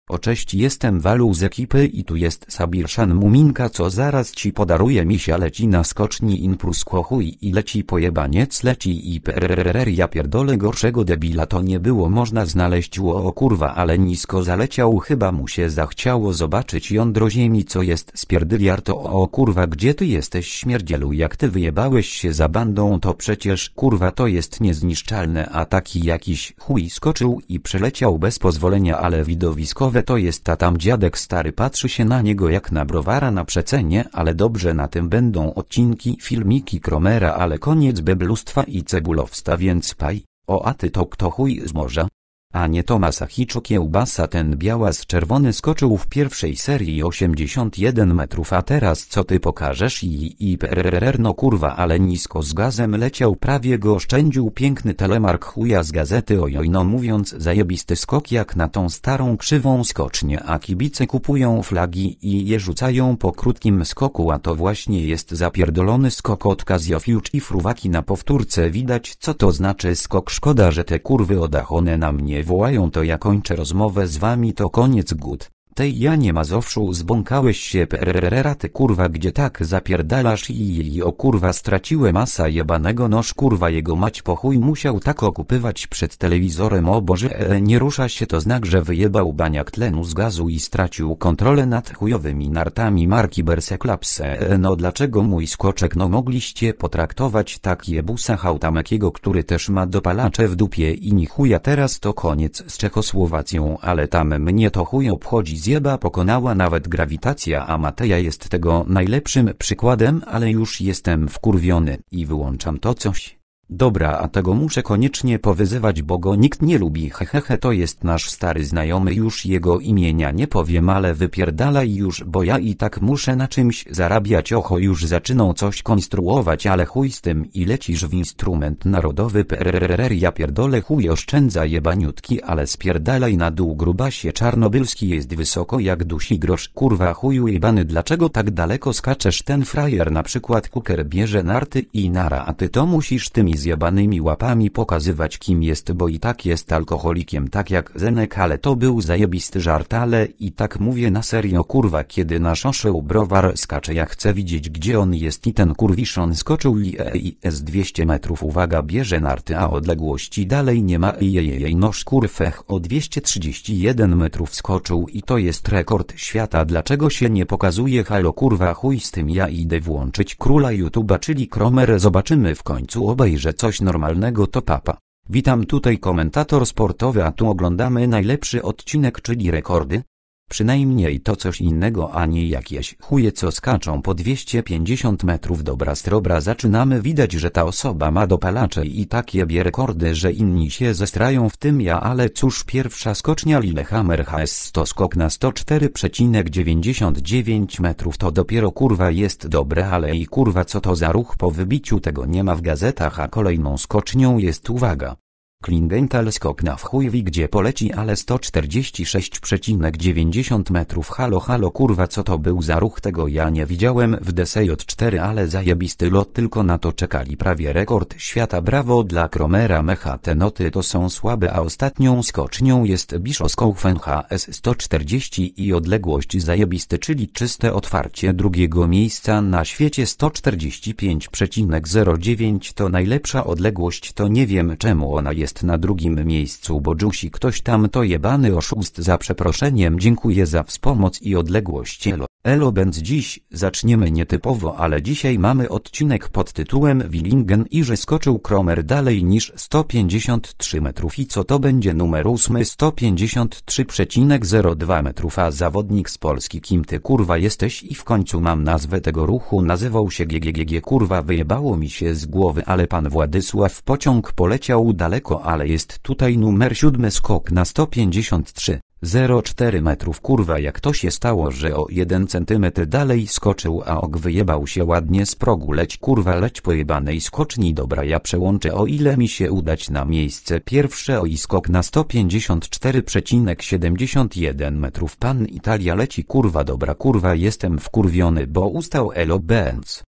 O cześć, jestem Walu z ekipy i tu jest Sabirszan Muminka, co zaraz ci podaruje. Misia leci na skoczni imprusko chuj i leci pojebaniec leci i prrrr, ja pierdolę, gorszego debila to nie było można znaleźć. O kurwa, ale nisko zaleciał, chyba mu się zachciało zobaczyć jądro ziemi, co jest spierdyliar. To o kurwa, gdzie ty jesteś śmierdzielu, jak ty wyjebałeś się za bandą, to przecież kurwa to jest niezniszczalne, a taki jakiś chuj skoczył i przeleciał bez pozwolenia, ale widowiskowe to jest, a tam dziadek stary patrzy się na niego jak na browara na przecenie, ale dobrze, na tym będą odcinki, filmiki Kromera, ale koniec beblustwa i cebulowsta, więc paj. O, a ty to kto chuj z morza? A nie to Masahiro Kiełbasa, ten białas czerwony skoczył w pierwszej serii 81 metrów, a teraz co ty pokażesz? I prrrr, no kurwa, ale nisko z gazem leciał, prawie go oszczędził, piękny telemark chuja z gazety. Ojoj, no mówiąc, zajebisty skok jak na tą starą krzywą skocznię, a kibice kupują flagi i je rzucają po krótkim skoku, a to właśnie jest zapierdolony skok od Casio-Fuge i fruwaki na powtórce. Widać co to znaczy skok, szkoda, że te kurwy odachone na mnie wołają, to ja kończę rozmowę z wami, to koniec good. Tej ja nie Mazowszu, zbąkałeś się prrrr, ty kurwa gdzie tak zapierdalasz i o kurwa straciłem masa jebanego noż kurwa jego mać, po chuj musiał tak okupywać przed telewizorem, o Boże, nie rusza się, to znak, że wyjebał baniak tlenu z gazu i stracił kontrolę nad chujowymi nartami marki Berseklapse. No dlaczego mój skoczek? No mogliście potraktować tak jebusa Hautamekiego, który też ma dopalacze w dupie i ni chuja. Teraz to koniec z Czechosłowacją, ale tam mnie to chuj obchodzi. Zjeba pokonała nawet grawitacja, a Mateja jest tego najlepszym przykładem, ale już jestem wkurwiony i wyłączam to coś. Dobra, a tego muszę koniecznie powyzywać, bo go nikt nie lubi, hehehe, to jest nasz stary znajomy, już jego imienia nie powiem, ale wypierdalaj już, bo ja i tak muszę na czymś zarabiać. Oho, już zaczynał coś konstruować, ale chuj z tym i lecisz w instrument narodowy prrrr, ja pierdolę, chuj oszczędza jebaniutki, ale spierdalaj na dół grubasie, czarnobylski jest wysoko jak dusi grosz, kurwa chuju jebany, dlaczego tak daleko skaczesz? Ten frajer na przykład Kuker bierze narty i nara, a ty to musisz tymi zjebanymi łapami pokazywać kim jest, bo i tak jest alkoholikiem tak jak Zenek, ale to był zajebisty żart, ale i tak mówię na serio kurwa, kiedy nasz oszeł browar skacze, ja chcę widzieć gdzie on jest i ten kurwiszon skoczył i z 200 metrów, uwaga, bierze narty, a odległości dalej nie ma jej noż kurfech, o 231 metrów skoczył i to jest rekord świata. Dlaczego się nie pokazuje? Halo kurwa, chuj z tym, ja idę włączyć króla YouTube'a, czyli Kromer, zobaczymy w końcu, obejrzę coś normalnego, to papa. Witam, tutaj komentator sportowy, a tu oglądamy najlepszy odcinek, czyli rekordy. Przynajmniej to coś innego, a nie jakieś chuje co skaczą po 250 metrów. Dobra strobra, zaczynamy. Widać, że ta osoba ma dopalacze i tak jebie rekordy, że inni się zestrają, w tym ja, ale cóż, pierwsza skocznia Lillehammer HS to skok na 104,99 metrów, to dopiero kurwa jest dobre, ale i kurwa co to za ruch, po wybiciu tego nie ma w gazetach, a kolejną skocznią jest, uwaga, Klingenthal, skok na wchujwi, gdzie poleci, ale 146,90 metrów. Halo kurwa, co to był za ruch? Tego ja nie widziałem w DSJ4, ale zajebisty lot, tylko na to czekali. Prawie rekord świata, brawo dla Kromera. Mecha, te noty to są słabe, a ostatnią skocznią jest Bischofskofen HS 140 i odległość zajebisty, czyli czyste otwarcie drugiego miejsca na świecie. 145,09 to najlepsza odległość, to nie wiem czemu ona jest na drugim miejscu, bo Jusi ktoś tam to jebany oszust, za przeproszeniem, dziękuję za wspomoc i odległość. Elo będz, dziś zaczniemy nietypowo, ale dzisiaj mamy odcinek pod tytułem Willingen i że skoczył Kromer dalej niż 153 metrów i co to będzie numer 8, 153,02 metrów, a zawodnik z Polski, kim ty kurwa jesteś? I w końcu mam nazwę tego ruchu, nazywał się GGGG, kurwa wyjebało mi się z głowy, ale pan Władysław Pociąg poleciał daleko, ale jest tutaj numer 7, skok na 153,04 metrów, kurwa jak to się stało, że o 1 centymetr dalej skoczył, a ok wyjebał się ładnie z progu, leć kurwa leć po jebanej skoczni. Dobra, ja przełączę, o ile mi się udać, na miejsce pierwsze, o i skok na 154,71 metrów, pan Italia leci kurwa. Dobra kurwa, jestem wkurwiony, bo ustał Elo Benz.